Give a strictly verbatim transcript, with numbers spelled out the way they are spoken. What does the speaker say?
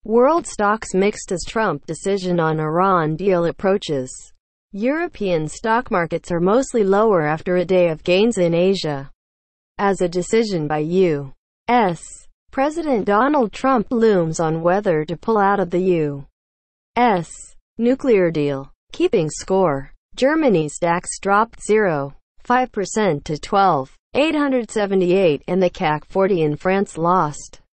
World stocks mixed as Trump decision on Iran deal approaches. European stock markets are mostly lower after a day of gains in Asia, as a decision by U S President Donald Trump looms on whether to pull out of the U S nuclear deal. Keeping score. Germany's DAX dropped zero point five percent to twelve thousand eight hundred seventy-eight and the C A C forty in France lost